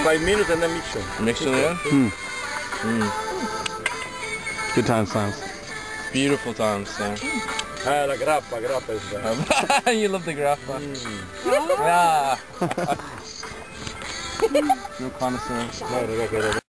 5 minutes and then mixture. Mixture again? Good times, Sans. Beautiful times, Sam. La grappa is there. You love the grappa. Yeah. Real connoisseur.